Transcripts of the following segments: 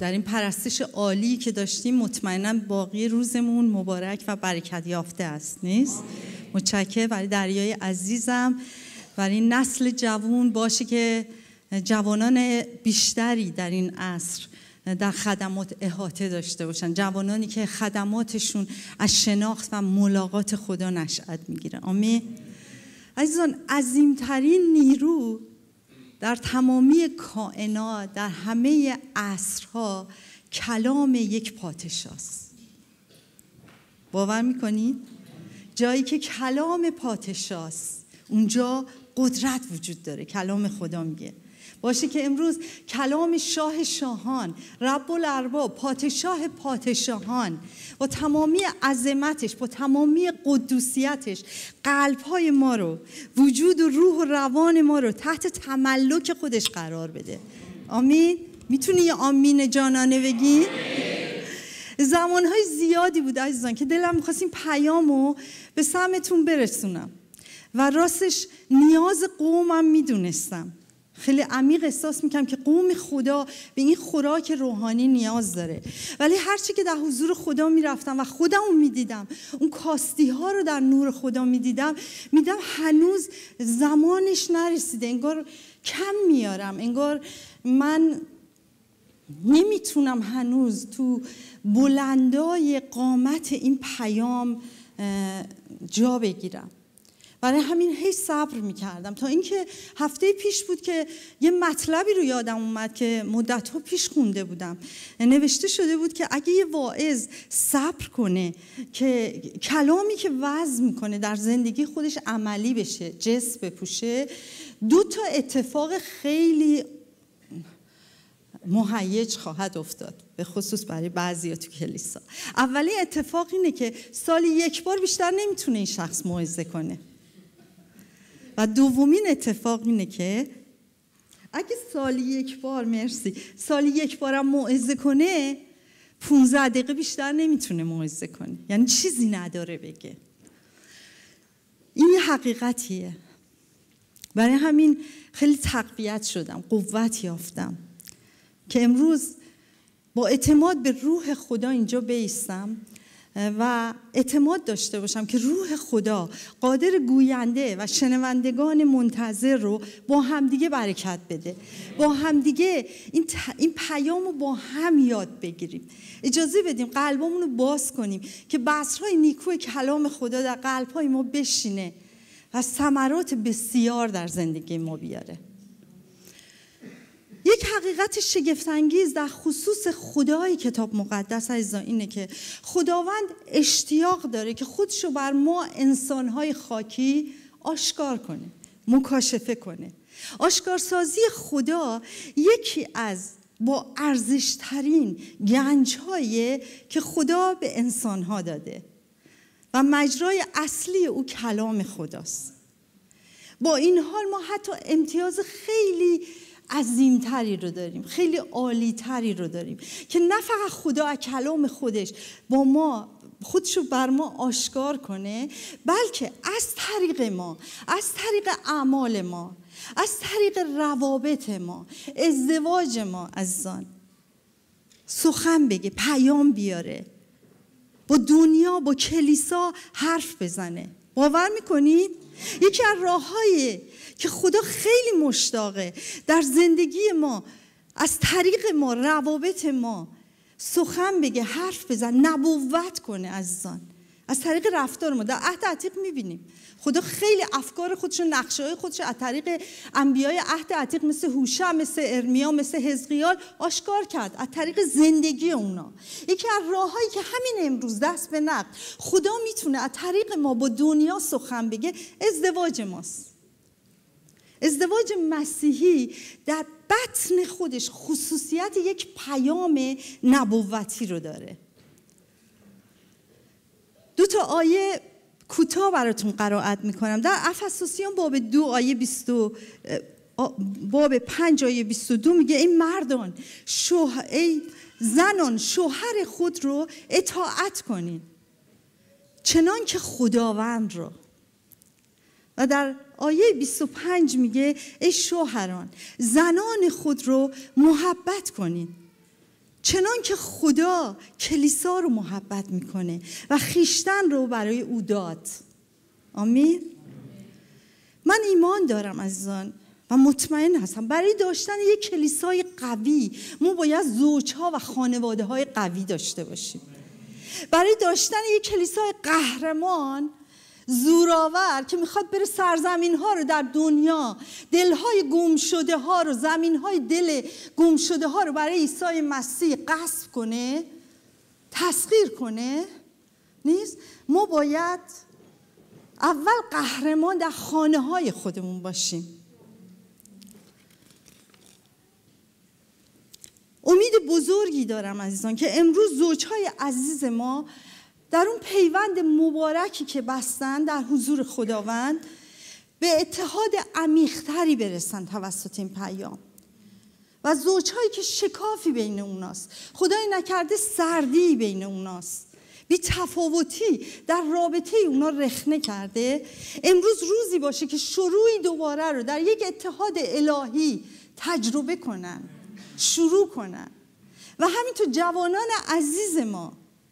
در این پرستش عالی که داشتیم مطمئناً باقی روزمون مبارک و برکت یافته است، نیست؟ متشکرم برای دریای عزیزم، برای نسل جوان باشه که جوانان بیشتری در این عصر در خدمات احاطه داشته باشن، جوانانی که خدماتشون از شناخت و ملاقات خدا نشأت میگیره. آمین. عزیزان، عظیمترین نیرو در تمامی کائنات، در همه عصرها، کلام یک پادشاست. باور میکنید؟ جایی که کلام پادشاست اونجا قدرت وجود داره. کلام خدا میگه باشه که امروز کلام شاه شاهان، رب الارباب، پادشاه پادشاهان با تمامی عظمتش، با تمامی قدوسیتش قلب‌های ما رو، وجود و روح و روان ما رو تحت تملک خودش قرار بده. آمین. میتونی یه آمین جانانه بگی؟ زمانهای زیادی بود عزیزان که دلم می‌خواست این پیامو به سمعتون برسونم و راستش نیاز قومم میدونستم. خیلی عمیق احساس میکنم که قوم خدا به این خوراک روحانی نیاز داره. ولی هرچی که در حضور خدا میرفتم و خودمو میدیدم، اون کاستی ها رو در نور خدا میدیدم هنوز زمانش نرسیده. انگار کم میارم، انگار من نمیتونم هنوز تو بلندای قامت این پیام جا بگیرم. برای همین هی صبر میکردم تا اینکه هفته پیش بود که یه مطلبی رو یادم اومد که مدت‌ها پیش خونده بودم. نوشته شده بود که اگه یه واعظ صبر کنه که کلامی که وعظ میکنه در زندگی خودش عملی بشه، جسم بپوشه، 2 اتفاق خیلی مهیج خواهد افتاد، به خصوص برای بعضیا تو کلیسا. اولین اتفاق اینه که سالی 1 بار بیشتر نمیتونه این شخص موعظه کنه. و دومین اتفاق اینه که اگه سالی 1 بار، سالی 1 بارم موعظه کنه، 15 دقیقه بیشتر نمیتونه موعظه کنه. یعنی چیزی نداره بگه. این یه حقیقتیه. برای همین خیلی تقویت شدم، قوت یافتم که امروز با اعتماد به روح خدا اینجا بایستم و اعتماد داشته باشم که روح خدا قادر گوینده و شنوندگان منتظر رو با همدیگه برکت بده، با همدیگه این پیام رو با هم یاد بگیریم. اجازه بدیم قلبمون رو باز کنیم که بذرهای نیکوی کلام خدا در قلبهای ما بشینه و ثمرات بسیار در زندگی ما بیاره. یک حقیقت شگفت‌انگیز در خصوص خدای کتاب مقدس عزیزان اینه که خداوند اشتیاق داره که خودشو بر ما انسان‌های خاکی آشکار کنه، مکاشفه کنه. آشکارسازی خدا یکی از با ارزش‌ترین گنج‌هایی که خدا به انسان‌ها داده و مجرای اصلی او کلام خداست. با این حال ما حتی امتیاز خیلی عظیمتری رو داریم، خیلی عالیتری رو داریم که نه فقط خدا از کلام خودش با ما خودشو بر ما آشکار کنه، بلکه از طریق ما، از طریق اعمال ما، از طریق روابط ما، ازدواج ما عزیزان سخن بگه، پیام بیاره، با دنیا، با کلیسا حرف بزنه. باور میکنید؟ یکی از راه‌هایی که خدا خیلی مشتاقه در زندگی ما، از طریق ما، روابط ما سخن بگه، حرف بزن، نبوت کنه عزیزان. از طریق رفتار ما در عهد عتیق میبینیم خدا خیلی افکار خودش و نقشه‌های خودش از طریق انبیای عهد عتیق مثل هوشع، مثل ارمیا، مثل حزقیال آشکار کرد، از طریق زندگی اونا. یکی از راه‌هایی که همین امروز دست به نقد خدا میتونه از طریق ما با دنیا سخن بگه ازدواج ماست. ازدواج مسیحی در بطن خودش خصوصیت یک پیام نبوتی رو داره. 2 آیه کوتاه براتون قرائت میکنم. در افسوسیان باب 2 آیه 20 باب 5 آیه 22 میگه ای مردان، ای زنان شوهر خود رو اطاعت کنین چنان که خداوند رو. و در آیه 25 میگه ای شوهران زنان خود رو محبت کنین چنان که خدا کلیسا رو محبت میکنه و خویشتن رو برای او داد. آمین. من ایمان دارم عزیزان و مطمئن هستم برای داشتن یک کلیسای قوی ما باید زوجها و خانواده های قوی داشته باشیم. برای داشتن یک کلیسای قهرمان زوراور که میخواد بره سرزمین ها رو در دنیا، دلهای گم شده ها رو، زمین های دل گم شده ها رو برای عیسی مسیح غصب کنه، تسخیر کنه، نیست. ما باید اول قهرمان در خانه های خودمون باشیم. امید بزرگی دارم عزیزان که امروز زوجهای عزیز ما در اون پیوند مبارکی که بستن در حضور خداوند به اتحاد عمیق‌تری برسن توسط این پیام. و زوجهایی که شکافی بین اوناست، خدای نکرده سردی بین اوناست، بی تفاوتی در رابطه اونا رخنه کرده، امروز روزی باشه که شروعی دوباره رو در یک اتحاد الهی تجربه کنن، شروع کنن. و همینطور جوانان عزیز ما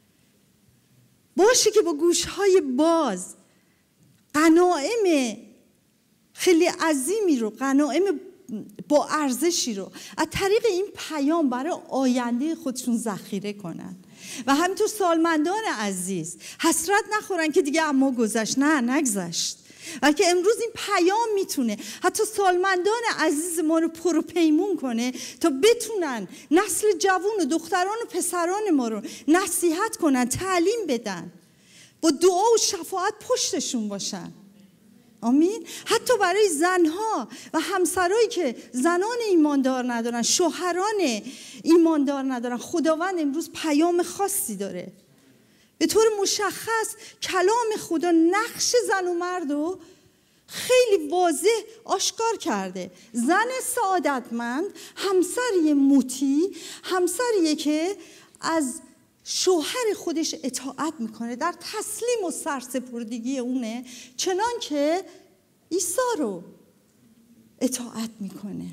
باشه که با گوشهای باز غنایم خیلی عظیمی رو، غنایم با ارزشی رو از طریق این پیام برای آینده خودشون ذخیره کنن. و همینطور سالمندان عزیز حسرت نخورن که دیگه اما گذشت. نه، نگذشت، بلکه امروز این پیام میتونه حتی سالمندان عزیز ما رو پروپیمون کنه تا بتونن نسل جوان و دختران و پسران ما رو نصیحت کنن، تعلیم بدن، با دعا و شفاعت پشتشون باشن. آمین. حتی برای زنها و همسرایی که زنان ایماندار ندارن، شوهران ایماندار ندارن، خداوند امروز پیام خاصی داره. به طور مشخص کلام خدا نقش زن و مرد رو خیلی واضح آشکار کرده. زن سعادتمند همسری مطیع، همسریه که از شوهر خودش اطاعت میکنه، در تسلیم و سرسپردگی اونه، چنان که عیسی رو اطاعت میکنه.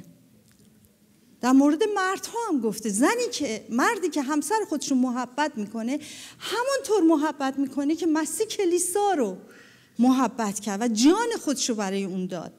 در مورد مردها هم گفته مردی که همسر خودشو محبت میکنه همونطور محبت میکنه که مسیح کلیسا رو محبت کرد و جان خودشو برای اون داد.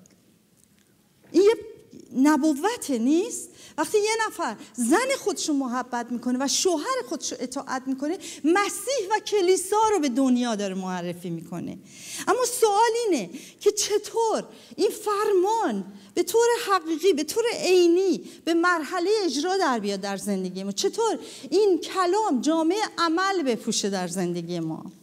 این یه نبوت نیست؟ وقتی یه نفر زن خودشو محبت میکنه و شوهر خودشو اطاعت میکنه، مسیح و کلیسا رو به دنیا داره معرفی میکنه. اما سوال اینه که چطور این فرمان به طور حقیقی، به طور عینی به مرحله اجرا در بیاد در زندگی ما؟ چطور این کلام جامعه عمل بپوشه در زندگی ما؟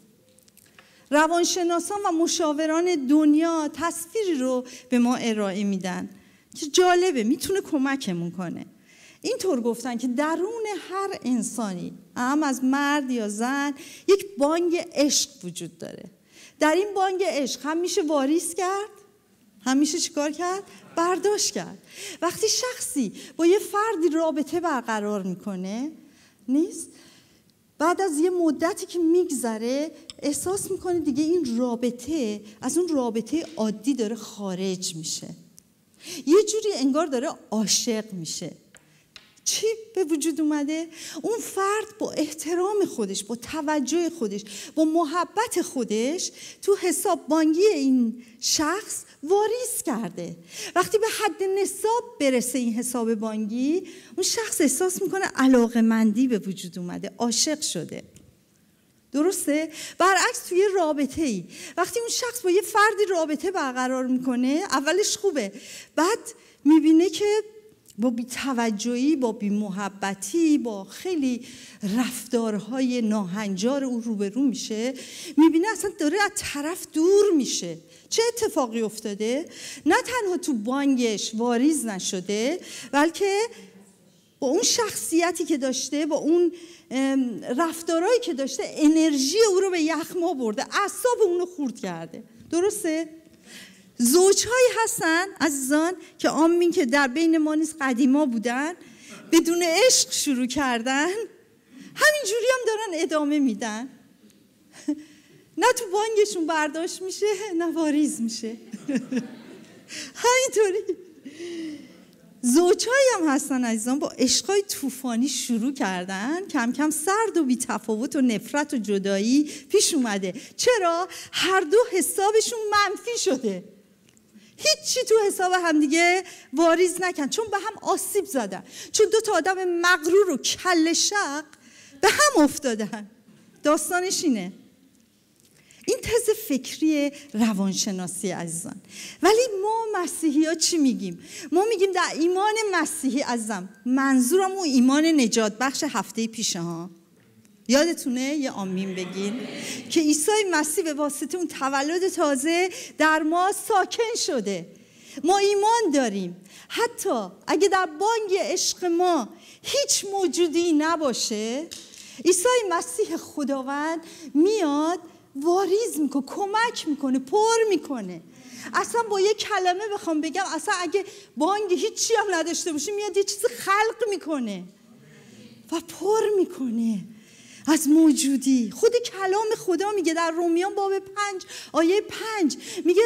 روانشناسان و مشاوران دنیا تصویری رو به ما ارائه میدن که جالبه، میتونه کمکمون کنه. اینطور گفتن که درون هر انسانی، هم از مرد یا زن، یک بانگ عشق وجود داره. در این بانگ عشق هم میشه واریز کرد، هم میشه چیکار کرد؟ برداشت کرد. وقتی شخصی با یه فردی رابطه برقرار میکنه، نیست؟ بعد از یه مدتی که میگذره احساس میکنه دیگه این رابطه از اون رابطه عادی داره خارج میشه، یه جوری انگار داره عاشق میشه. چی به وجود اومده؟ اون فرد با احترام خودش، با توجه خودش، با محبت خودش تو حساب بانکی این شخص واریز کرده. وقتی به حد نصاب برسه این حساب بانکی، اون شخص احساس میکنه علاقه‌مندی به وجود اومده، عاشق شده. درسته؟ برعکس توی رابطه‌ای وقتی اون شخص با یه فردی رابطه برقرار میکنه، اولش خوبه، بعد میبینه که با بی‌توجهی، با بی‌محبتی، با خیلی رفتارهای ناهنجار او روبرو میشه، میبینه اصلا داره از طرف دور میشه. چه اتفاقی افتاده؟ نه تنها تو بانگش واریز نشده، بلکه با اون شخصیتی که داشته، با اون رفتارهایی که داشته، انرژی او رو به یخما برده، اعصاب اون رو خورد کرده. درسته؟ زوجهایی هستن عزیزان که آمین که در بین ما نیز قدیما بودن، بدون عشق شروع کردن، همینجوری هم دارن ادامه میدن. نه تو بانگشون برداشت میشه، نه واریز میشه. همینطوری. زوجهایی هم هستن عزیزان با عشقای طوفانی شروع کردن، کم کم سرد و بی‌تفاوت و نفرت و جدایی پیش اومده. چرا؟ هر دو حسابشون منفی شده، هیچی تو حساب هم دیگه واریز نکن، چون به هم آسیب زدن، چون دو تا آدم مغرور و کله شق به هم افتادن. داستانش اینه. این تز فکری روانشناسی عزیزان. ولی ما مسیحی ها چی میگیم؟ ما میگیم در ایمان مسیحی عزیزم، منظورم اون ایمان نجات بخش هفته پیشه ها، یادتونه؟ یه آمین بگین. که عیسی مسیح به واسطه اون تولد تازه در ما ساکن شده. ما ایمان داریم حتی اگه در بانگ عشق ما هیچ موجودی نباشه، عیسی مسیح خداوند میاد واریز میکنه، کمک میکنه، پر میکنه. اصلا با یه کلمه بخوام بگم، اصلا اگه بانگ هیچی هم نداشته باشه میاد یه چیز خلق میکنه و پر میکنه از موجودی. خود کلام خدا میگه در رومیان باب 5 آیه 5 میگه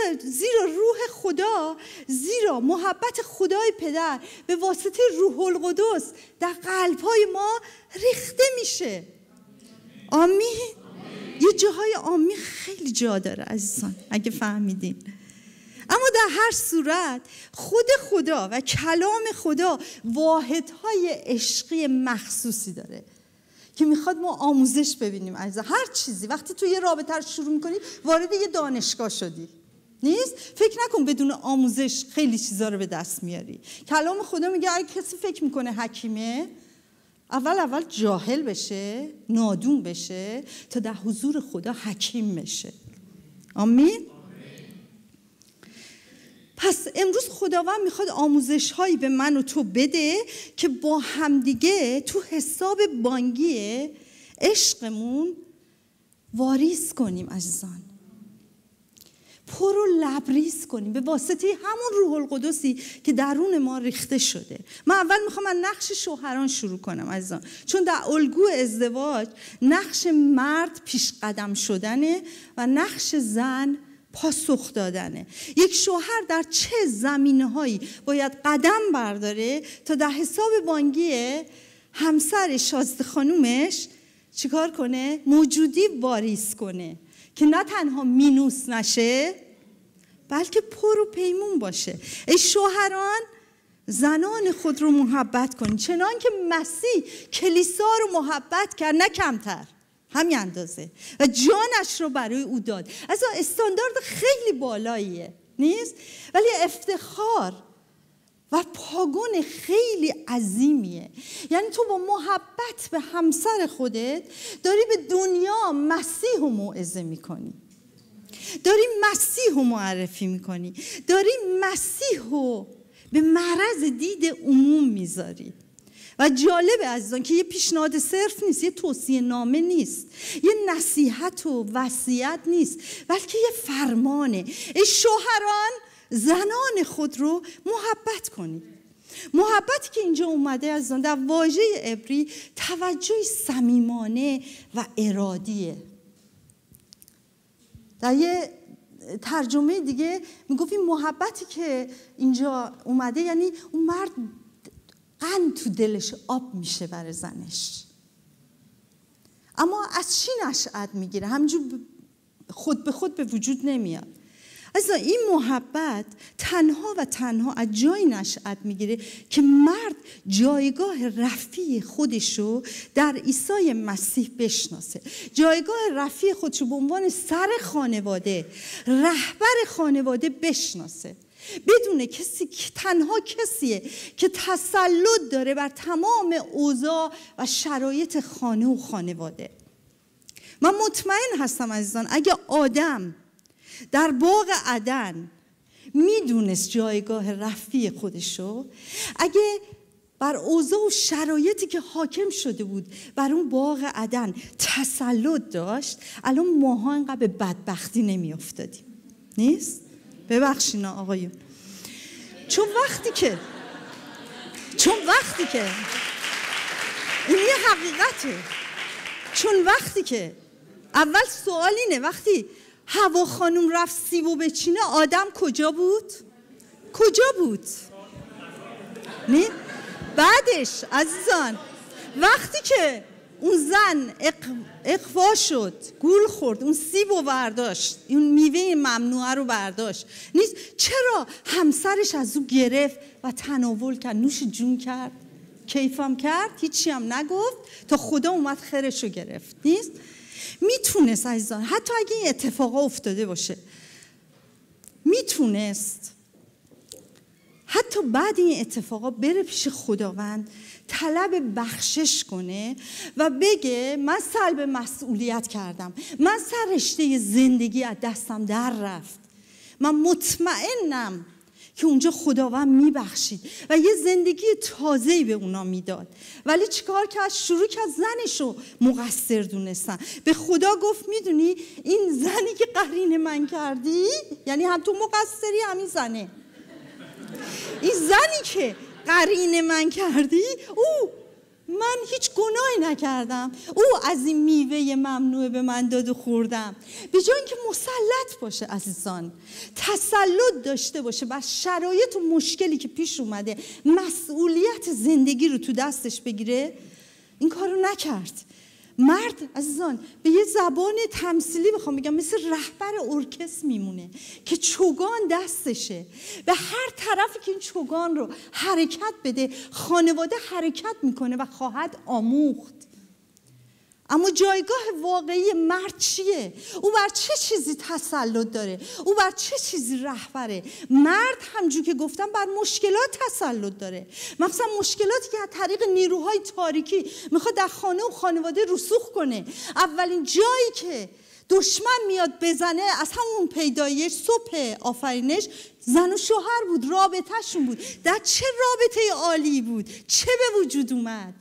زیرا محبت خدای پدر به واسطه روح القدس در قلب‌های ما ریخته میشه. آمین. یه جاهای آمین خیلی جا داره عزیزان اگه فهمیدین. اما در هر صورت خود خدا و کلام خدا واحدهای عشقی مخصوصی داره که میخواد ما آموزش ببینیم عزیزان. هر چیزی وقتی تو یه رابطه رو شروع میکنی وارد یه دانشگاه شدی نیست؟ فکر نکن بدون آموزش خیلی چیزا رو به دست میاری. کلام خدا میگه اگه کسی فکر میکنه حکیمه، اول جاهل بشه، نادون بشه تا در حضور خدا حکیم بشه. آمین. پس امروز خداوند میخواد آموزش هایی به من و تو بده که با همدیگه تو حساب بانکی عشقمون واریز کنیم عزیزان، پر و لبریز کنیم به واسطه همون روح القدسی که درون ما ریخته شده. من اول میخوام از نقش شوهران شروع کنم عزیزان، چون در الگوی ازدواج نقش مرد پیش قدم شدنه و نقش زن پاسخ دادنه. یک شوهر در چه زمینه‌هایی باید قدم برداره تا در حساب بانکی همسر شازده خانومش چیکار کنه؟ موجودی واریز کنه که نه تنها مینوس نشه بلکه پر و پیمون باشه. ای شوهران زنان خود رو محبت کنید چنان که مسیح کلیسا رو محبت کرد، نه کمتر، همین اندازه، و جانش رو برای او داد. از استاندارد خیلی بالاییه نیست؟ ولی افتخار و پاگون خیلی عظیمیه. یعنی تو با محبت به همسر خودت داری به دنیا مسیح رو موعظه میکنی، داری مسیح رو معرفی میکنی، داری مسیح رو به معرض دید عموم میذاری. و جالبه عزیزان که یه پیشنهاد صرف نیست، یه توصیه نامه نیست، یه نصیحت و وصیت نیست، بلکه یه فرمانه. ای شوهران زنان خود رو محبت کنید. محبتی که اینجا اومده عزیزان در واژه عبری توجه صمیمانه و ارادیه. در یه ترجمه دیگه میگفت این محبتی که اینجا اومده یعنی اون مرد قند تو دلش آب میشه برای زنش. اما از چی نشأت میگیره؟ همینجور خود به خود به وجود نمیاد. از این محبت تنها و تنها از جای نشأت میگیره که مرد جایگاه رفیع خودشو در عیسی مسیح بشناسه، جایگاه رفیع خودشو به عنوان سر خانواده، رهبر خانواده بشناسه، بدونه تنها کسیه که تسلط داره بر تمام اوضاع و شرایط خانه و خانواده. من مطمئن هستم عزیزان اگه آدم در باغ عدن میدونست جایگاه رفیع خودشو، اگه بر اوضاع و شرایطی که حاکم شده بود بر اون باغ عدن تسلط داشت، الان ماها اینقدر به بدبختی نمی افتادیم. نیست؟ ببخشین آقایون. چون وقتی که این یه حقیقته، چون وقتی که اول سوال اینه، وقتی حوا خانوم رفت سیبو بچینه آدم کجا بود؟ نه؟ بعدش عزیزان وقتی که اون زن اقوا شد، گول خورد، اون سیب رو برداشت، اون میوه ممنوعه رو برداشت، نیست چرا همسرش از او گرفت و تناول کرد، نوش جون کرد، کیفم کرد، هیچی هم نگفت تا خدا اومد خیرش رو گرفت. نیست میتونست عزیزان حتی اگه این اتفاقا افتاده باشه میتونست حتی بعد این اتفاقا بره پیش خداوند طلب بخشش کنه و بگه من سلب مسئولیت کردم، من سر رشته زندگی از دستم در رفت، من مطمئنم که اونجا خداوند میبخشید و یه زندگی تازه‌ای به اونا میداد. ولی چیکار کرد؟ شروع کرد زنشو مقصر دونستن. به خدا گفت میدونی این زنی که قرین من کردی، یعنی هم تو مقصری همین زنه، این زنی که قرین من کردی او من هیچ گناهی نکردم، او از این میوه ممنوعه به من داد و خوردم. به جای اینکه مسلط باشه عزیزان، تسلط داشته باشه بر شرایط و مشکلی که پیش اومده، مسئولیت زندگی رو تو دستش بگیره، این کارو نکرد. مرد عزیزان به یه زبان تمثیلی بخوام بگم مثل رهبر ارکستر میمونه که چوگان دستشه، به هر طرفی که این چوگان رو حرکت بده خانواده حرکت میکنه و خواهد آموخت. اما جایگاه واقعی مرد چیه؟ او بر چه چیزی تسلط داره؟ او بر چه چیزی رهبره؟ مرد همجور که گفتم بر مشکلات تسلط داره، مثلا مشکلاتی که از طریق نیروهای تاریکی میخواد در خانه و خانواده رسوخ کنه. اولین جایی که دشمن میاد بزنه از همون پیدایش صبح آفرینش زن و شوهر بود، رابطهشون بود. در چه رابطه عالی بود، چه به وجود اومد؟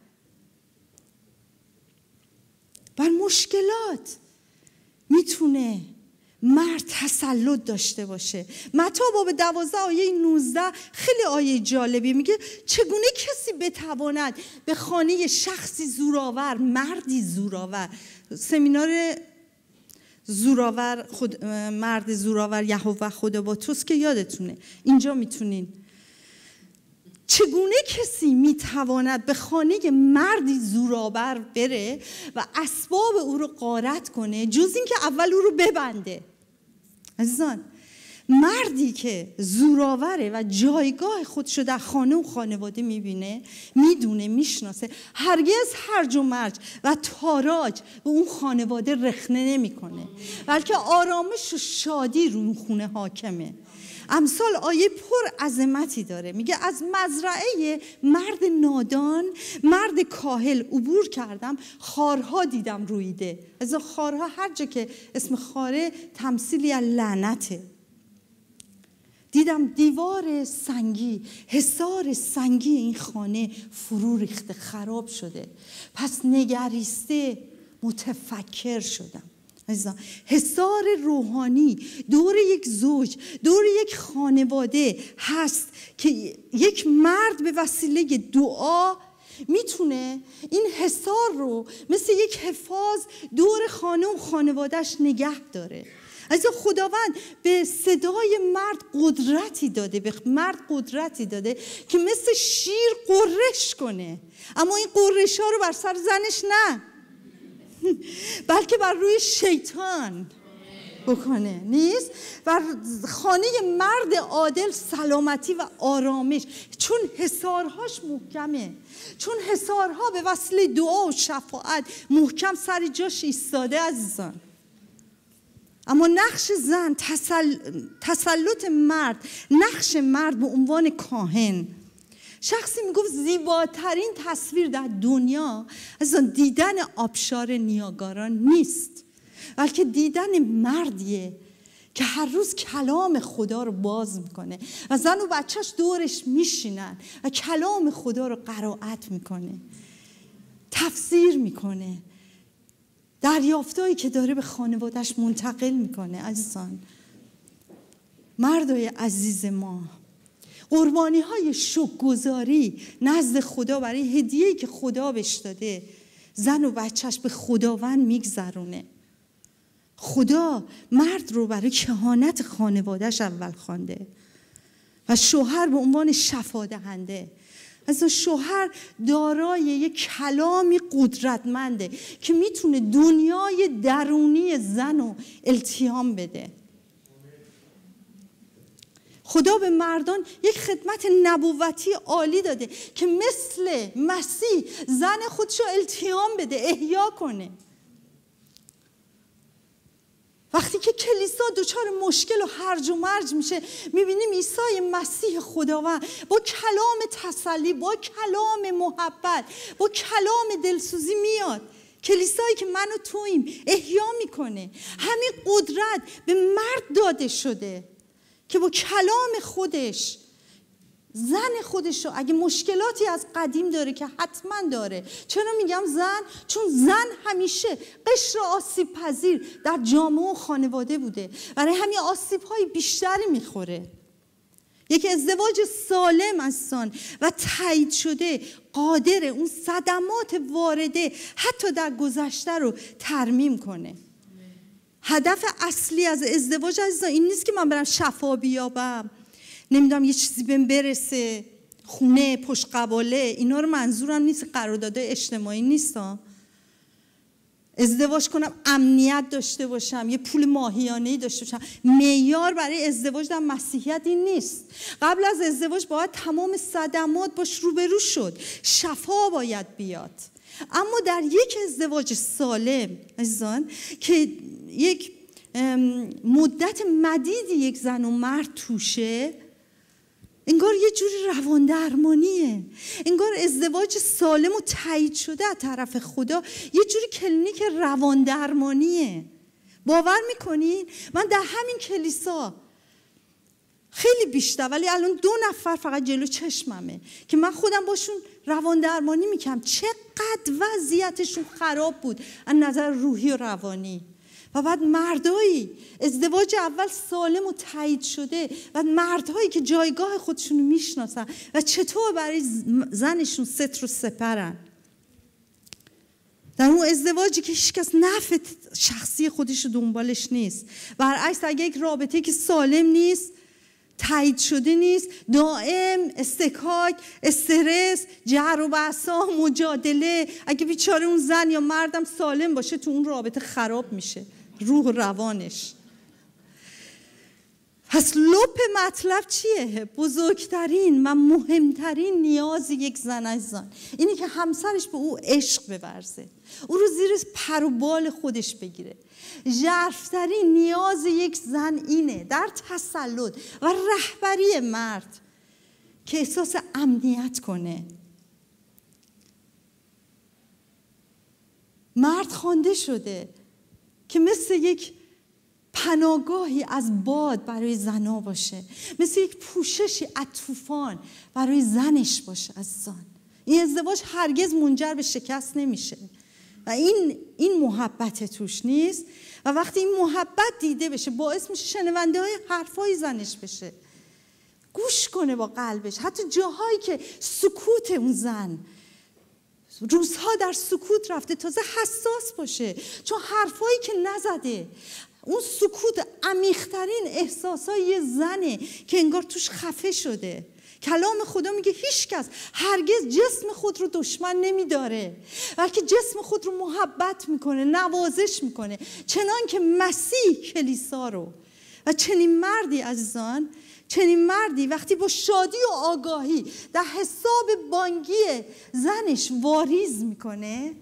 بر مشکلات میتونه مرد تسلط داشته باشه. متی باب 12 آیه 19 خیلی آیه جالبی میگه چگونه کسی بتواند به خانه شخصی زورآور، مردی زورآور، سمینار زورآور مرد زورآور یهوه خدا با توست که یادتونه، اینجا میتونین چگونه کسی میتواند به خانه مردی زورآور بره و اسباب او رو غارت کنه جز این که اول او رو ببنده. عزیزان مردی که زورآوره و جایگاه خودش رو در خانه و خانواده میبینه، میدونه، میشناسه، هرگز هرج و مرج و تاراج به اون خانواده رخنه نمیکنه، بلکه آرامش و شادی رو اون خونه حاکمه. امثال آیه پر عظمتی داره، میگه از مزرعه مرد نادان، مرد کاهل عبور کردم، خارها دیدم رویده. از خارها هر جا که اسم خاره تمثیلی از لعنته. دیدم دیوار سنگی، حصار سنگی این خانه فرو ریخته، خراب شده. پس نگریسته متفکر شدم. حصار روحانی دور یک زوج، دور یک خانواده هست که یک مرد به وسیله دعا میتونه این حصار رو مثل یک حفاظ دور خانه و خانوادهش نگه داره. از خداوند به صدای مرد قدرتی داده، به مرد قدرتی داده که مثل شیر قررش کنه، اما این قررش ها رو بر سر زنش نه بلکه بر روی شیطان بکنه. نیست بر خانه مرد عادل سلامتی و آرامش، چون حصارهاش محکمه، چون حصارها به وسیله دعا و شفاعت محکم سر جاش ایستاده. عزیزان اما نقش زن، تسلط مرد، نقش مرد به عنوان کاهن، شخصی میگفت زیباترین تصویر در دنیا از دیدن آبشار نیاگارا نیست، بلکه دیدن مردیه که هر روز کلام خدا رو باز میکنه و زن و بچهش دورش میشینن و کلام خدا رو قرائت میکنه، تفسیر میکنه، دریافتایی که داره به خانوادهش منتقل میکنه. عزیزان مردای عزیز ما، قربانی های شکرگزاری نزد خدا برای هدیه‌ای که خدا بهش داده، زن و بچهش به خداوند میگذرونه. خدا مرد رو برای کهانت خانوادهش اول خوانده و شوهر به عنوان شفا دهنده از شوهر دارای یک کلامی قدرتمنده که میتونه دنیای درونی زن رو التیام بده. خدا به مردان یک خدمت نبوتی عالی داده که مثل مسیح زن خودش رو التیام بده، احیا کنه. وقتی که کلیسا دچار مشکل و هرج و مرج میشه، میبینیم عیسی مسیح خداوند با کلام تسلی، با کلام محبت، با کلام دلسوزی میاد. کلیسایی که من و توییم احیا میکنه. همین قدرت به مرد داده شده که با کلام خودش زن خودش رو، اگه مشکلاتی از قدیم داره که حتما داره. چرا میگم زن؟ چون زن همیشه قشر آسیب پذیر در جامعه و خانواده بوده، برای همین آسیب های بیشتری میخوره. یک ازدواج سالم عزیزان و تایید شده قادره اون صدمات وارده حتی در گذشته رو ترمیم کنه. هدف اصلی از ازدواج عزیزان این نیست که من برم شفا بیابم، نمیدونم یه چیزی بهم برسه، خونه، پشت قباله، اینا رو منظورم نیست. قرارداد اجتماعی نیست. ازدواج کنم امنیت داشته باشم، یه پول ماهیانه‌ای داشته باشم. معیار برای ازدواج در مسیحیت این نیست. قبل از ازدواج باید تمام صدمات باش روبرو شد، شفا باید بیاد. اما در یک ازدواج سالم عزیزان که یک مدت مدیدی یک زن و مرد توشه، انگار یه جوری روان درمانیه، انگار ازدواج سالم و تایید شده از طرف خدا یه جوری کلینیک روان درمانیه. باور میکنین؟ من در همین کلیسا خیلی بیشتر، ولی الان 2 نفر فقط جلو چشممه که من خودم باشون روان درمانی میکنم. چقدر وضعیتشون خراب بود از نظر روحی و روانی. و بعد مردایی ازدواج اول سالم و تایید شده و مردهایی که جایگاه خودشون رو میشناسن و چطور برای زنشون ستر و سپرن. در اون ازدواجی که هیچکس نفع شخصی خودش رو دنبالش نیست. برعکس اگه یک رابطه که سالم نیست، تایید شده نیست، دائم استکاک، استرس، جر و بحثا، مجادله، اگه بیچاره اون زن یا مردم سالم باشه تو اون رابطه خراب میشه روح و روانش. پس لپ مطلب چیه؟ بزرگترین و مهمترین نیاز یک زن عزیزان اینه که همسرش به او عشق بورزه، او رو زیر پر و بال خودش بگیره. ژرف‌ترین نیاز یک زن اینه در تسلط و رهبری مرد که احساس امنیت کنه. مرد خوانده شده که مثل یک پناهگاهی از باد برای زنها باشه، مثل یک پوششی از طوفان برای زنش باشه. عزیزان این ازدواج هرگز منجر به شکست نمیشه و این محبت توش نیست. و وقتی این محبت دیده بشه باعث میشه شنونده های حرفای زنش بشه، گوش کنه با قلبش، حتی جاهایی که سکوت اون زن روزها در سکوت رفته تازه حساس باشه، چون حرفایی که نزده اون سکوت عمیق‌ترین احساسای یه زنه که انگار توش خفه شده. کلام خدا میگه هیچ کس هرگز جسم خود رو دشمن نمیداره، بلکه جسم خود رو محبت میکنه، نوازش میکنه، چنان که مسیح کلیسا رو. و چنین مردی عزیزان، چنین مردی وقتی با شادی و آگاهی در حساب بانکی زنش واریز میکنه،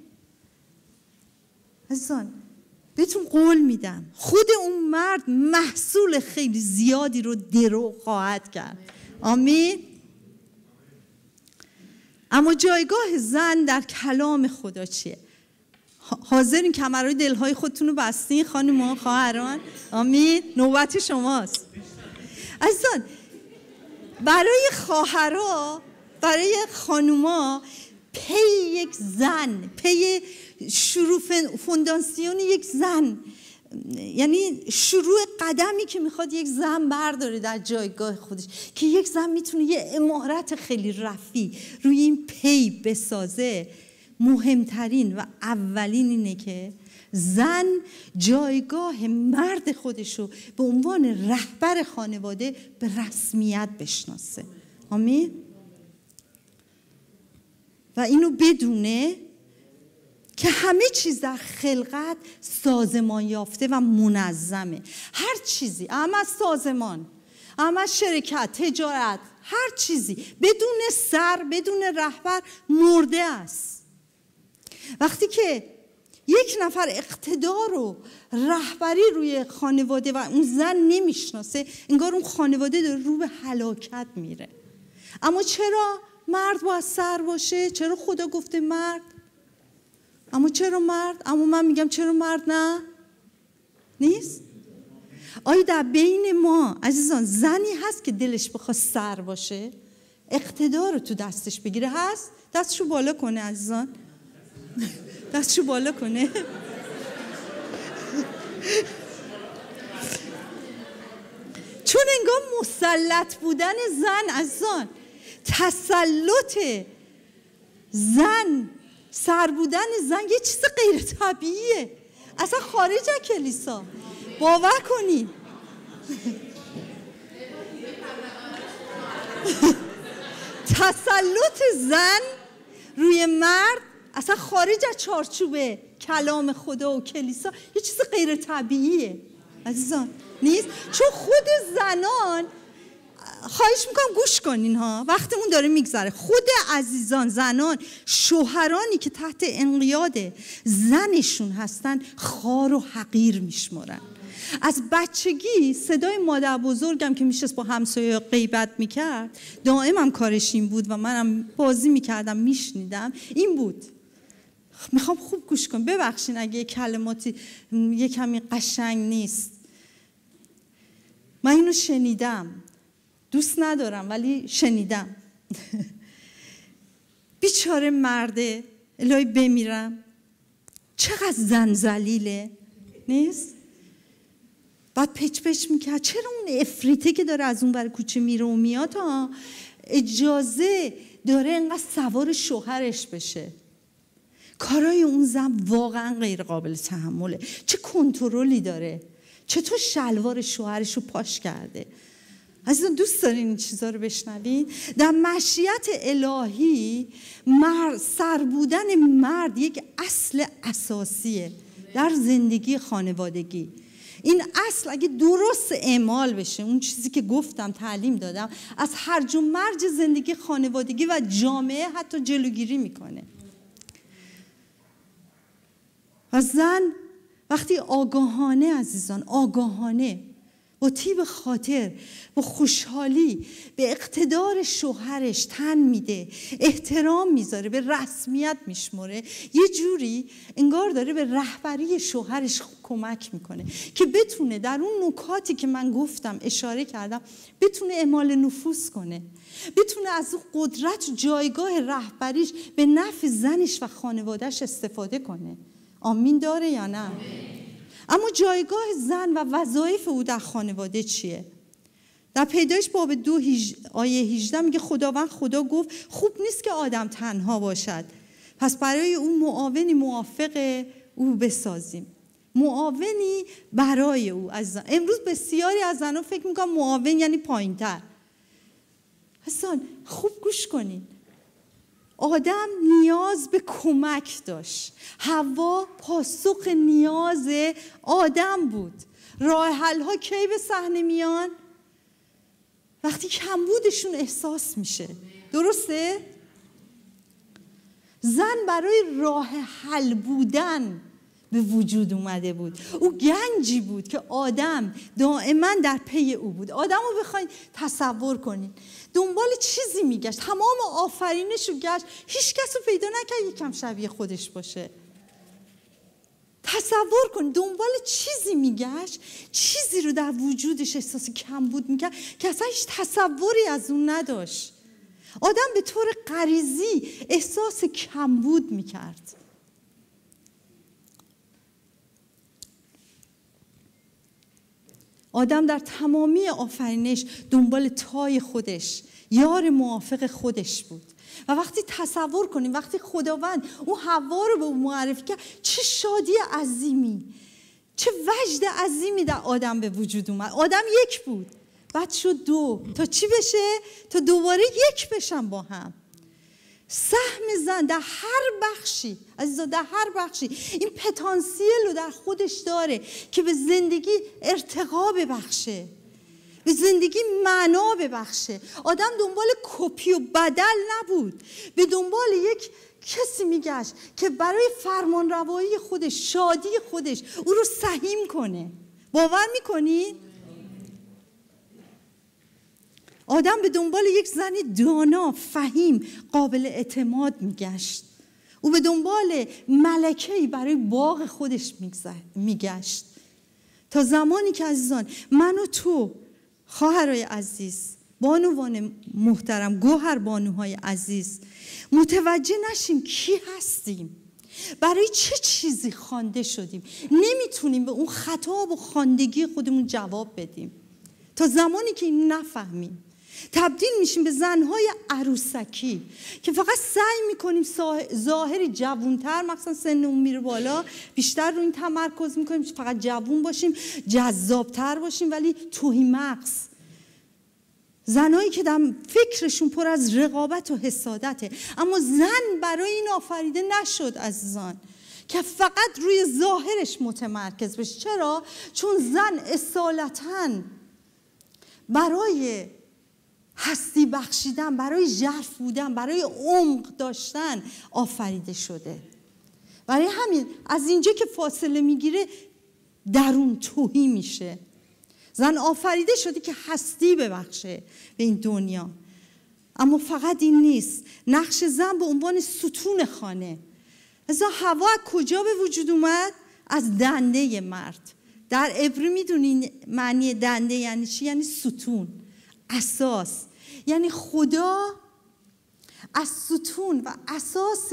عزیزان بهتون قول میدم خود اون مرد محصول خیلی زیادی رو درو خواهد کرد. آمین. اما جایگاه زن در کلام خدا چیه؟ حاضرین کمرهای دلهای خودتون رو بستین خانومان خواهران؟ آمین. نوبت شماست عزیزان. برای خواهرها، برای خانوما پی یک زن، پی شروع فونداسیون یک زن، یعنی شروع قدمی که میخواد یک زن برداره در جایگاه خودش، که یک زن میتونه یه عمارت خیلی رفیع روی این پی بسازه. مهمترین و اولین اینه که زن جایگاه مرد خودشو به عنوان رهبر خانواده به رسمیت بشناسه. آمین. و اینو بدونه که همه چیز در خلقت سازمان یافته و منظمه. هر چیزی، هم از سازمان، هم از شرکت، تجارت، هر چیزی بدون سر، بدون رهبر مرده است. وقتی که یک نفر اقتدار و رهبری روی خانواده و اون زن نمیشناسه، انگار اون خانواده داره رو به هلاکت میره. اما چرا مرد باید سر باشه؟ چرا خدا گفته مرد؟ اما چرا مرد؟ اما من میگم چرا مرد نه؟ نیست؟ آیا در بین ما عزیزان زنی هست که دلش بخواد سر باشه؟ اقتدار رو تو دستش بگیره؟ هست؟ دستشو بالا کنه عزیزان. دستشو بالا کنه. چون انگار مسلط بودن زن عزیزان، تسلط زن، سر بودن زن یه چیز غیر طبیعیه، اصلا خارج از کلیسا. باور کنین. تسلط زن روی مرد اصلا خارج از چارچوب کلام خدا و کلیسا یه چیز غیر طبیعیه عزیزان، نیست؟ چون خود زنان، خواهش میکنم گوش کنین ها، وقتمون داره میگذره، خود عزیزان زنان، شوهرانی که تحت انقیاد زنشون هستن خوار و حقیر میشمرن. از بچگی صدای مادر بزرگم که میشست با همسایه غیبت میکرد، دائما کارش این بود و منم بازی میکردم میشنیدم، این بود. میخوام خوب گوش کن، ببخشین اگه کلماتی یه کمی قشنگ نیست. من اینو شنیدم، دوست ندارم ولی شنیدم. بیچاره مرده، الهی بمیرم، چقدر زن ذلیله، نیست؟ بعد پچ میکرد چرا اون افریته که داره از اون ور کوچه میره و میاد ها اجازه داره انقدر سوار شوهرش بشه. کارای اون زن واقعا غیر قابل تحمله. چه کنترلی داره، چطور شلوار شوهرش رو پاش کرده. عزیزان دوست دارین این چیزا رو بشنوین؟ در مشیت الهی سر بودن مرد یک اصل اساسیه در زندگی خانوادگی. این اصل اگه درست اعمال بشه، اون چیزی که گفتم تعلیم دادم، از هرج و مرج زندگی خانوادگی و جامعه حتی جلوگیری میکنه. و زن وقتی آگاهانه عزیزان، آگاهانه با طیب خاطر، با خوشحالی به اقتدار شوهرش تن میده، احترام میذاره، به رسمیت میشمره، یه جوری انگار داره به رهبری شوهرش کمک میکنه که بتونه در اون نکاتی که من گفتم اشاره کردم بتونه اعمال نفوذ کنه، بتونه از اون قدرت و جایگاه رهبریش به نفع زنش و خانوادهش استفاده کنه. آمین داره یا نه؟ اما جایگاه زن و وظایف او در خانواده چیه؟ در پیدایش باب 2 آیه 18 میگه خداوند خدا گفت خوب نیست که آدم تنها باشد، پس برای او معاونی موافق او بسازیم. معاونی برای او. عزیزان امروز بسیاری از زنان فکر میکنن معاون یعنی پایین‌تر. حسن خوب گوش کنین، آدم نیاز به کمک داشت. حوا پاسخ نیاز آدم بود. راه حل ها کی به صحنه میان؟ وقتی کمبودشون احساس میشه. درسته؟ زن برای راه حل بودن به وجود اومده بود. او گنجی بود که آدم دائما در پی او بود. آدم رو بخواید تصور کنین، دنبال چیزی میگشت، تمام آفرینش رو گشت، هیچ کس رو پیدا نکرد یکم شبیه خودش باشه. تصور کن دنبال چیزی میگشت، چیزی رو در وجودش احساس کمبود میکرد که اصلا هیچ تصوری از اون نداشت. آدم به طور غریزی احساس کمبود میکرد. آدم در تمامی آفرینش دنبال تای خودش، یار موافق خودش بود. و وقتی تصور کنیم وقتی خداوند اون حوا رو به اون معرفی کرد، چه شادی عظیمی، چه وجد عظیمی در آدم به وجود اومد. آدم یک بود، بعد شد دو، تا چی بشه؟ تا دوباره یک بشن با هم. سهم زن در هر بخشی، عزیزا در هر بخشی این پتانسیل رو در خودش داره که به زندگی ارتقا ببخشه، به زندگی معنا ببخشه. آدم دنبال کپی و بدل نبود، به دنبال یک کسی میگشت که برای فرمانروایی خودش، شادی خودش او رو سهیم کنه. باور میکنی؟ آدم به دنبال یک زن دانا، فهیم، قابل اعتماد میگشت. او به دنبال ملکه‌ای برای باغ خودش میگشت. تا زمانی که عزیزان من و تو خواهرای عزیز، بانوان محترم، گوهر بانوهای عزیز، متوجه نشیم کی هستیم، برای چه چیزی خوانده شدیم، نمیتونیم به اون خطاب و خواندگی خودمون جواب بدیم. تا زمانی که این نفهمیم تبدیل میشیم به زنهای عروسکی که فقط سعی میکنیم ظاهری جوانتر، مثلا سنمون میره بالا، بیشتر رو این تمرکز میکنیم فقط جوان باشیم، جذابتر باشیم، ولی توهی مغز. زنایی که در فکرشون پر از رقابت و حسادته. اما زن برای این آفریده نشد عزیزان که فقط روی ظاهرش متمرکز بشه. چرا؟ چون زن اصالتاً برای هستی بخشیدن، برای ژرف بودن، برای عمق داشتن آفریده شده. برای همین از اینجا که فاصله میگیره درون توهی میشه. زن آفریده شده که هستی ببخشه به این دنیا. اما فقط این نیست، نقش زن به عنوان ستون خانه. مثلا حوا کجا به وجود اومد؟ از دنده مرد. در عبری میدونین معنی دنده یعنی چی؟ یعنی ستون، اساس. یعنی خدا از ستون و اساس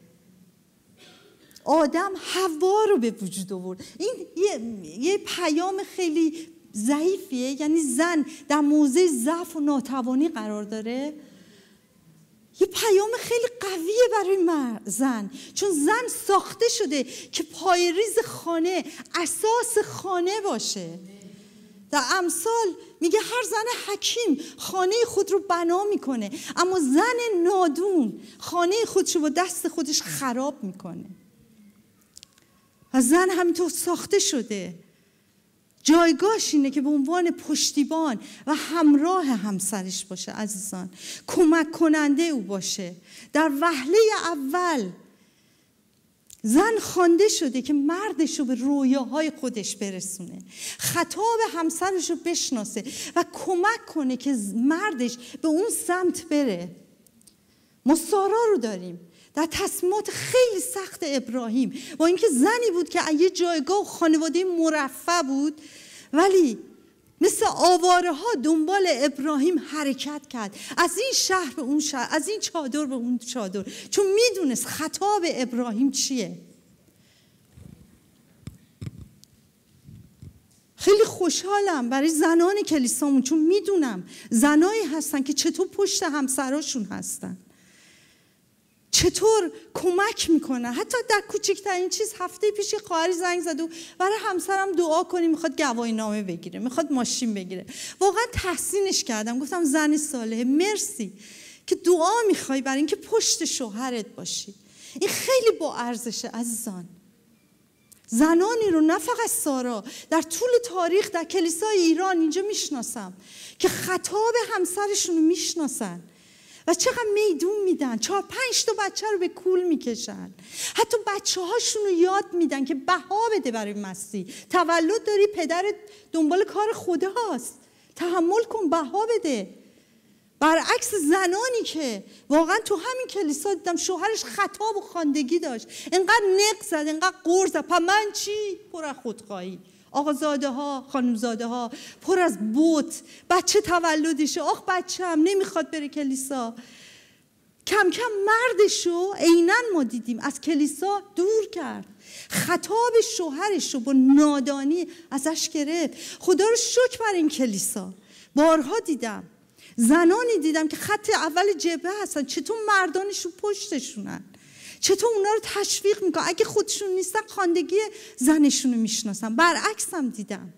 آدم حوا رو به وجود آورد. این یه پیام خیلی ضعیفیه. یعنی زن در موضع ضعف و ناتوانی قرار داره. یه پیام خیلی قویه برای زن، چون زن ساخته شده که پایه‌ریز خانه، اساس خانه باشه. در امثال میگه هر زن حکیم خانه خود رو بنا میکنه، اما زن نادون خانه خودش رو با دست خودش خراب میکنه. و زن همینطور ساخته شده، جایگاهش اینه که به عنوان پشتیبان و همراه همسرش باشه عزیزان، کمک کننده او باشه. در وهله اول زن خوانده شده که مردش رو به رویاهای خودش برسونه، خطاب همسرش رو بشناسه و کمک کنه که مردش به اون سمت بره. ما سارا رو داریم در تصمیمات خیلی سخت ابراهیم، با اینکه زنی بود که یه جایگاه و خانواده مرفه بود، ولی مثل آواره ها دنبال ابراهیم حرکت کرد، از این شهر به اون شهر، از این چادر به اون چادر، چون میدونست خطاب ابراهیم چیه. خیلی خوشحالم برای زنان کلیسامون، چون میدونم زنایی هستن که چطور پشت همسراشون هستن، چطور کمک میکنن. حتی در کوچکترین چیز، هفته پیش خواهری زنگ زد و برای همسرم دعا کنی، میخواد گواهی نامه بگیره، میخواد ماشین بگیره. واقعا تحسینش کردم، گفتم زن صالحه، مرسی که دعا میخوای برای اینکه پشت شوهرت باشی. این خیلی با ارزشه عزیزان. زنانی رو نه فقط سارا، در طول تاریخ در کلیسای ایران اینجا میشناسم که خطاب همسرشون رو میشناسن و چقدر میدون میدن، 4-5 تا بچه رو به کول میکشن، حتی بچه هاشون رو یاد میدن که بها بده برای مسیح. تولد داری، پدرت دنبال کار خداست، تحمل کن، بها بده. برعکس زنانی که واقعا تو همین کلیسا دیدم شوهرش خطاب و خواندگی داشت، انقدر نق زد، انقدر غر زد، پا من چی؟ پر از خودخواهی. آقازاده ها، خانمزاده ها پر از بت، بچه تولدشه، آخ بچه هم نمیخواد بره کلیسا. کم کم مردشو عیناً ما دیدیم از کلیسا دور کرد، خطاب شوهرش رو با نادانی ازش گرفت. خدا رو شکر بر این کلیسا. بارها دیدم زنانی دیدم که خط اول جبهه هستن، چطور مردانشون پشتشونن، چطور اونا رو تشویق میکنن. اگه خودشون نیستن خواندگی زنشون رو میشناسن. برعکس هم دیدم.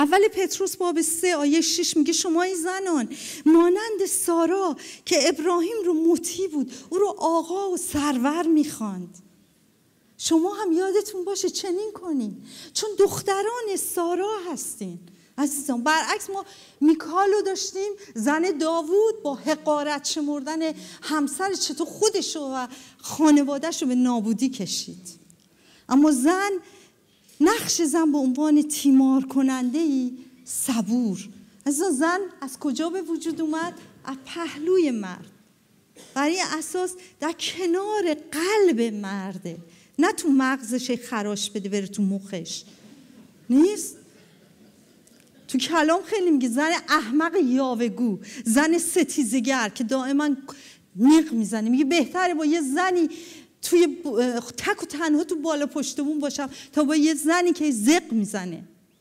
اول پتروس باب 3 آیه 6 میگه شما ای زنان مانند سارا که ابراهیم رو مطیع بود او رو آقا و سرور میخواند. شما هم یادتون باشه چنین کنین، چون دختران سارا هستین عزیزان. برعکس ما میکالو داشتیم، زن داوود، با حقارت شمردن همسر چطور خودشو و خانوادهشو به نابودی کشید. اما زن، نقش زن به عنوان تیمار کننده‌ای صبور. عزیزان زن از کجا به وجود اومد؟ از پهلوی مرد، برای اساس در کنار قلب مرده، نه تو مغزش خراش بده بره تو مخش نیست. تو کلام خیلی میگه زن احمق یاوه‌گو، زن ستیزگر که دائما نق میزنه. میگه بهتره با یه زنی توی تک و تنها تو بالا پشتمون باشم تا با یه زنی که زق میزنه.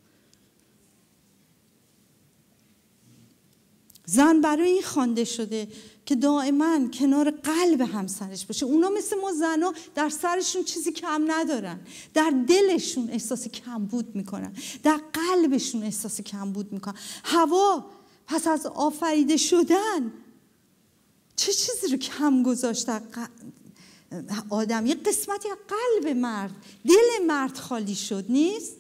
زن برای این خوانده شده که دائما کنار قلب همسرش باشه. اونا مثل ما زنا در سرشون چیزی کم ندارن، در دلشون احساس کمبود میکنن، در قلبشون احساس کمبود میکنن. حوا پس از آفریده شدن چه چیزی رو کم گذاشت در آدم؟ یه قسمتی از قلب مرد، دل مرد خالی شد نیست؟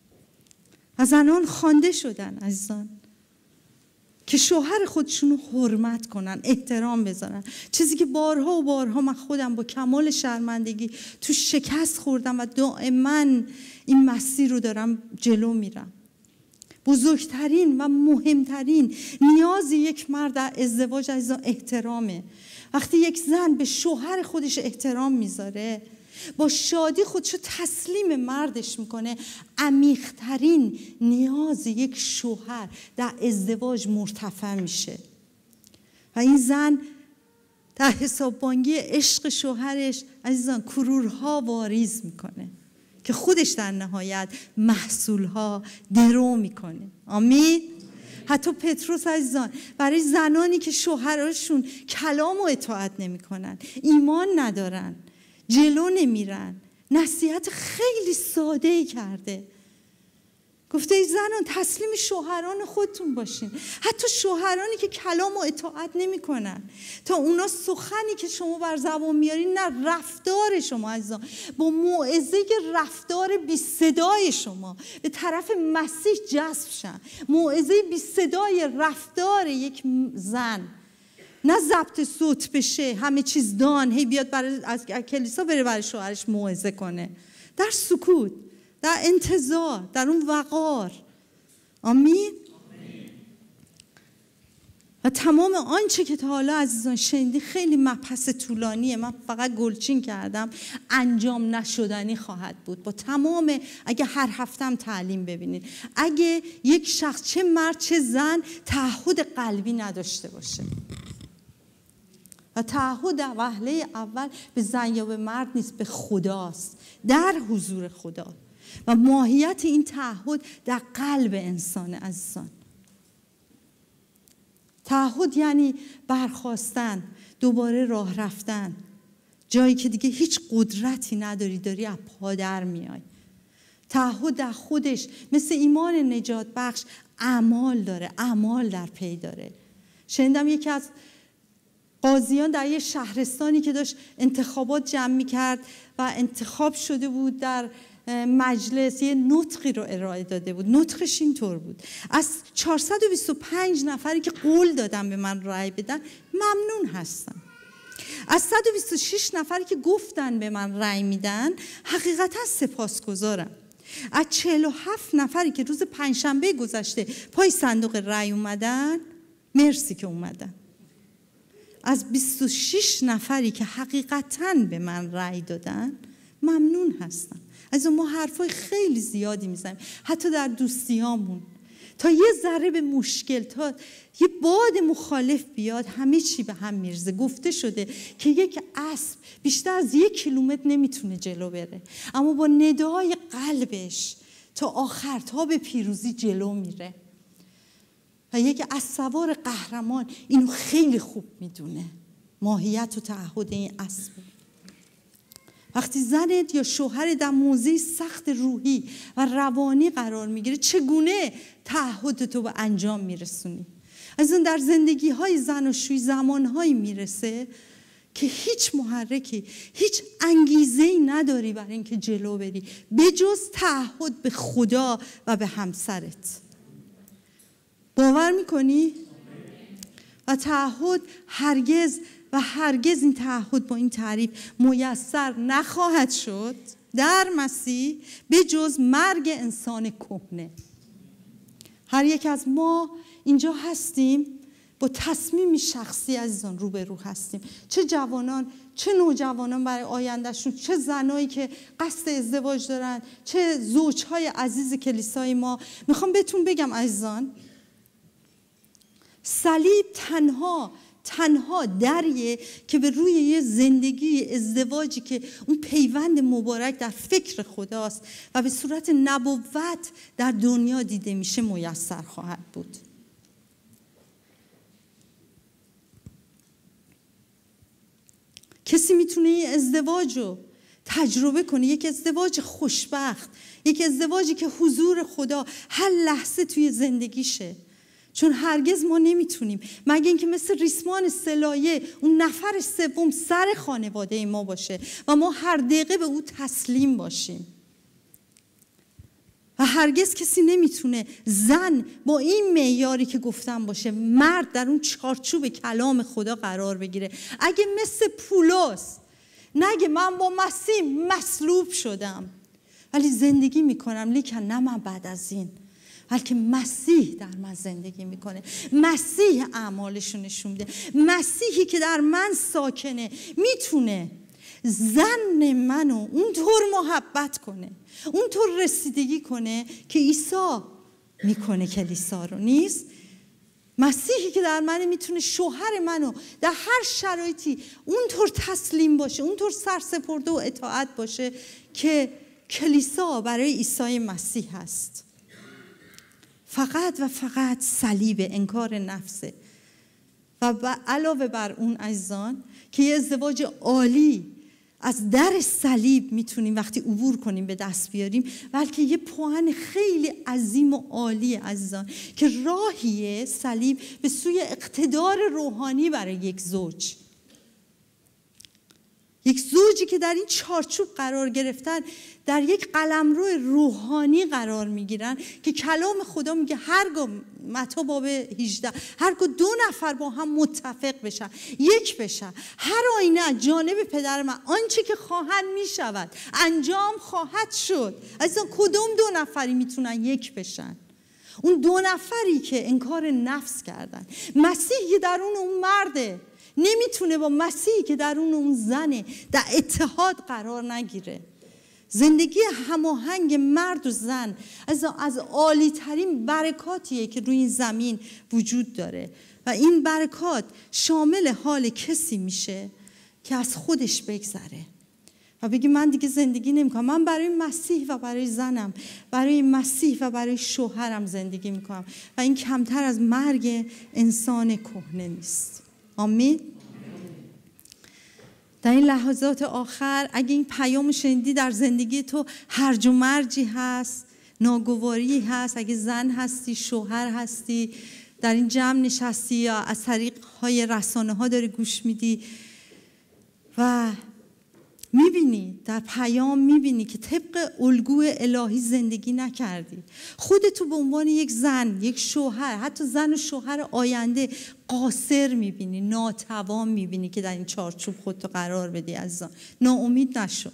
و زنان خوانده شدن عزیزان که شوهر خودشون رو حرمت کنن، احترام بذارن. چیزی که بارها و بارها من خودم با کمال شرمندگی تو شکست خوردم و دائما این مسیر رو دارم جلو میرم. بزرگترین و مهمترین نیاز یک مرد در ازدواج عزیزان احترامه. وقتی یک زن به شوهر خودش احترام میذاره، با شادی خودشو تسلیم مردش میکنه، عمیق‌ترین نیاز یک شوهر در ازدواج مرتفع میشه و این زن در حساببانگی عشق شوهرش عزیزان کرورها واریز میکنه که خودش در نهایت محصولها درو میکنه. آمین. حتی پتروس عزیزان برای زنانی که شوهرشون کلام و اطاعت نمیکنن، ایمان ندارن، جلو نمیرن، نصیحت خیلی ساده‌ای کرده. گفته ای زنان تسلیم شوهران خودتون باشین، حتی شوهرانی که کلام و اطاعت نمیکنن، تا اونا سخنی که شما بر زبان میارین، نه رفتار شما عزیزان با موعظه رفتار بی صدای شما به طرف مسیح جذب شن. موعظه بی صدای رفتار یک زن، نه ضبط صوت بشه همه چیز دان هی بیاد از کلیسا بره برای شوهرش موعظه کنه، در سکوت، در انتظار، در اون وقار. آمین. و تمام آنچه که تا حالا عزیزان شنیدی خیلی مبحث طولانیه، من فقط گلچین کردم، انجام نشدنی خواهد بود با تمام. اگه هر هفتم تعلیم ببینید، اگه یک شخص چه مرد چه زن تعهد قلبی نداشته باشه، و تعهد در وهله اول به زن یا به مرد نیست، به خداست، در حضور خدا. و ماهیت این تعهد در قلب انسانه عزیزان. تعهد یعنی برخاستن، دوباره راه رفتن، جایی که دیگه هیچ قدرتی نداری، داری از پا در میای. تعهد در خودش مثل ایمان نجات بخش اعمال داره، اعمال در پی داره. شنیدم یکی از قاضیان در یه شهرستانی که داشت انتخابات جمع می‌کرد و انتخاب شده بود در مجلس، یه نطقی رو ارائه داده بود. نطقش اینطور بود: از 425 نفری که قول دادن به من رأی بدن ممنون هستم. از 126 نفری که گفتن به من رأی میدن حقیقتا سپاسگزارم. از 47 نفری که روز پنجشنبه گذشته پای صندوق رأی اومدن، مرسی که اومدن. از 26 نفری که حقیقتاً به من رأی دادن ممنون هستم. از ما حرفای خیلی زیادی میزنیم، حتی در دوستیامون، تا یه ذره به مشکل، تا یه باد مخالف بیاد همه چی به هم میرزه. گفته شده که یک اسب بیشتر از 1 کیلومتر نمیتونه جلو بره، اما با ندای قلبش تا آخر، تا به پیروزی جلو میره. و یک اسبسوار قهرمان اینو خیلی خوب میدونه، ماهیت و تعهد این اسب. وقتی زنت یا شوهرت در موضع سخت روحی و روانی قرار میگیره، چگونه تعهد تو به انجام میرسونی؟ از اون در زندگی های زناشویی زمانهایی میرسه که هیچ محرکی، هیچ انگیزه‌ای نداری برای اینکه جلو بری به جز تعهد به خدا و به همسرت. باور میکنی؟ و تعهد هرگز این تعهد با این تعریف میسر نخواهد شد در مسیح به جز مرگ انسان کهنه. هر یک از ما اینجا هستیم با تصمیم شخصی عزیزان روبرو هستیم، چه جوانان چه نوجوانان برای آیندهشون، چه زنایی که قصد ازدواج دارن، چه زوجهای عزیز کلیسای ما. میخوام بهتون بگم عزیزان، صلیب تنها دریه که به روی یه زندگی ازدواجی که اون پیوند مبارک در فکر خداست و به صورت نبوت در دنیا دیده میشه میسر خواهد بود. کسی میتونه این ازدواج رو تجربه کنه، یک ازدواج خوشبخت، یک ازدواجی که حضور خدا هر لحظه توی زندگیشه. چون هرگز ما نمیتونیم مگه اینکه مثل ریسمان سلایه اون نفر سوم سر خانواده ما باشه و ما هر دقیقه به او تسلیم باشیم. و هرگز کسی نمیتونه زن با این معیاری که گفتم باشه، مرد در اون چارچوب کلام خدا قرار بگیره. اگه مثل پولس نگه من با مسیح مصلوب شدم ولی زندگی میکنم، لیکن نه من بعد از این، بلکه مسیح در من زندگی میکنه، مسیح اعمالشو نشون میده، مسیحی که در من ساکنه میتونه زن منو اونطور محبت کنه، اونطور رسیدگی کنه که عیسی میکنه کلیسا رو. نیست مسیحی که در من میتونه شوهر منو در هر شرایطی اونطور تسلیم باشه، اونطور سرسپرده و اطاعت باشه که کلیسا برای عیسی مسیح هست. فقط و فقط صلیب، انکار نفسه. و علاوه بر اون عزیزان که یه ازدواج عالی از در صلیب میتونیم وقتی عبور کنیم به دست بیاریم، بلکه یه پوان خیلی عظیم و عالی عزیزان که راهیه صلیب به سوی اقتدار روحانی برای یک زوج. یک زوجی که در این چارچوب قرار گرفتن در یک قلمرو روحانی قرار میگیرن که کلام خدا میگه هرگاه متی باب 18 هرگاه دو نفر با هم متفق بشن، یک بشن، هر آینه از جانب پدر من آنچه که خواهند میشود انجام خواهد شد. عزیزان کدوم دو نفری میتونن یک بشن؟ اون دو نفری که انکار نفس کردن. مسیحی در اون مرده نمیتونه با مسیحی که در اون زنه در اتحاد قرار نگیره. زندگی هماهنگ مرد و زن از عالی ترین برکاتیه که روی این زمین وجود داره و این برکات شامل حال کسی میشه که از خودش بگذره و بگی من دیگه زندگی نمیکنم، من برای مسیح و برای زنم، برای مسیح و برای شوهرم زندگی میکنم و این کمتر از مرگ انسان کهنه نیست. آمین. در این لحظات آخر اگه این پیام شنیدی در زندگی تو هرج و مرجی هست، ناگواری هست، اگه زن هستی، شوهر هستی، در این جمع نشستی یا از طریق های رسانه ها داری گوش میدی و میبینی در پیام میبینی که طبق الگوی الهی زندگی نکردی، خودتو به عنوان یک زن، یک شوهر، حتی زن و شوهر آینده قاصر میبینی، ناتوان میبینی که در این چارچوب خودتو قرار بدی، عزیزان ناامید نشو،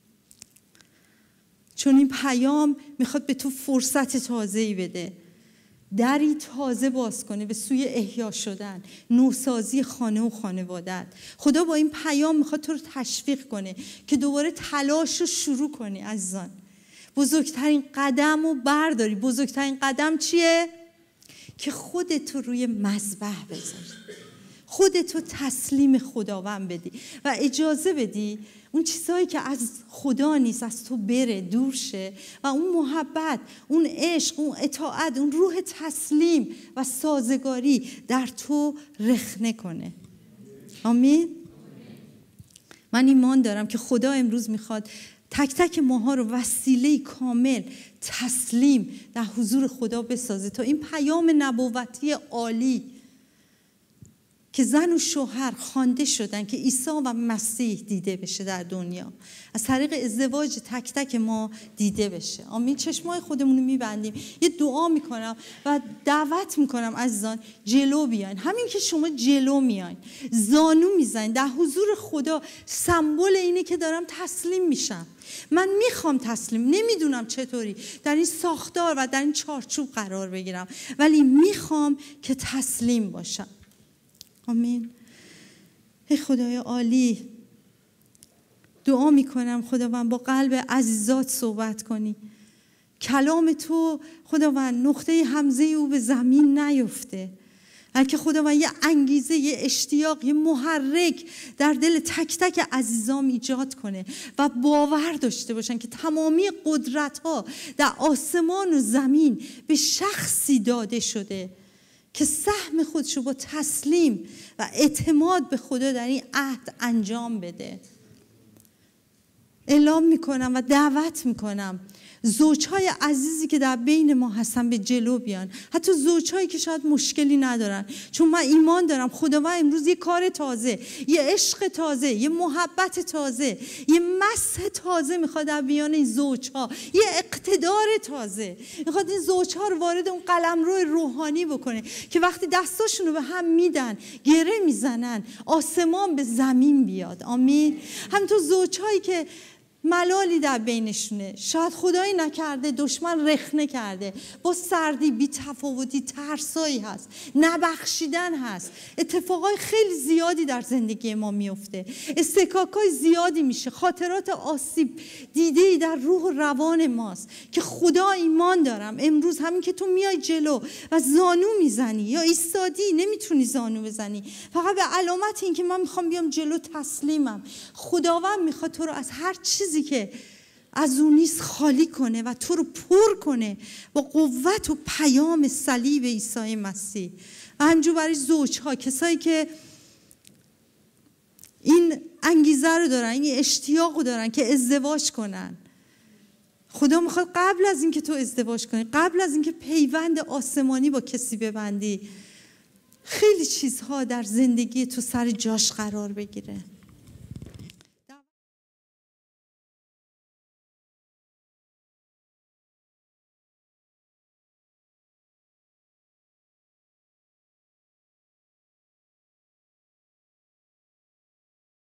چون این پیام میخواد به تو فرصت تازه‌ای بده، دری تازه باز کنه به سوی احیا شدن، نوسازی خانه و خانوادت. خدا با این پیام میخواد تو رو تشویق کنه که دوباره تلاش رو شروع کنی عزیزان. بزرگترین قدم رو برداری. بزرگترین قدم چیه؟ که خودتو روی مذبح بذاری، خودتو تسلیم خداوند بدی و اجازه بدی اون چیزهایی که از خدا نیست از تو بره، دور شه و اون محبت، اون عشق، اون اطاعت، اون روح تسلیم و سازگاری در تو رخنه کنه. آمین. من ایمان دارم که خدا امروز میخواد تک تک ماها رو وسیله کامل تسلیم در حضور خدا بسازه تا این پیام نبوتی عالی که زن و شوهر خوانده شدن که عیسی و مسیح دیده بشه در دنیا، از طریق ازدواج تک تک ما دیده بشه. آمین. چشمای خودمون رو میبندیم، یه دعا میکنم و دعوت میکنم عزیزان جلو بیاین. همین که شما جلو میاین، زانو میزنین در حضور خدا، سمبل اینه که دارم تسلیم میشم. من میخوام تسلیم، نمیدونم چطوری در این ساختار و در این چارچوب قرار بگیرم، ولی میخوام که تسلیم باشم. آمین. ای خدای عالی، دعا میکنم خداوند با قلب عزیزات صحبت کنی. کلام تو خداوند نقطه همزه او به زمین نیفته، بلکه خداوند یه انگیزه، یه اشتیاق، یه محرک در دل تک تک عزیزام ایجاد کنه و باور داشته باشن که تمامی قدرت ها در آسمان و زمین به شخصی داده شده که سهم خودشو با تسلیم و اعتماد به خدا در این عهد انجام بده. اعلام میکنم و دعوت میکنم زوجهای عزیزی که در بین ما هستن به جلو بیان، حتی زوجهایی که شاید مشکلی ندارن، چون من ایمان دارم خداوند امروز یه کار تازه، یه عشق تازه، یه محبت تازه، یه مسح تازه میخواد در میان این زوجها، یه اقتدار تازه میخواد این زوجها رو وارد اون قلمرو روحانی بکنه که وقتی دستاشون رو به هم میدن، گره میزنن، آسمان به زمین بیاد. آمین. همینطور زوجهایی که ملالی در بینشونه، شاید خدایی نکرده دشمن رخنه کرده، با سردی، بی تفاوتی، ترسایی هست، نبخشیدن هست، اتفاقای خیلی زیادی در زندگی ما میفته، استکاکای زیادی میشه، خاطرات آسیب دیده‌ای در روح و روان ماست که خدا ایمان دارم امروز همین که تو میای جلو و زانو میزنی یا ایستادی، نمیتونی زانو بزنی، فقط به علامت این که من میخوام بیام جلو تسلیمم، خداوند میخواد تو رو از هر چیزی که از اون نیست خالی کنه و تو رو پر کنه با قوت و پیام صلیب عیسی مسیح. و همینجور برای زوجها، کسایی که این انگیزه رو دارن، این اشتیاق رو دارن که ازدواج کنن، خدا میخواد قبل از اینکه تو ازدواج کنی، قبل از اینکه پیوند آسمانی با کسی ببندی، خیلی چیزها در زندگی تو سر جاش قرار بگیره.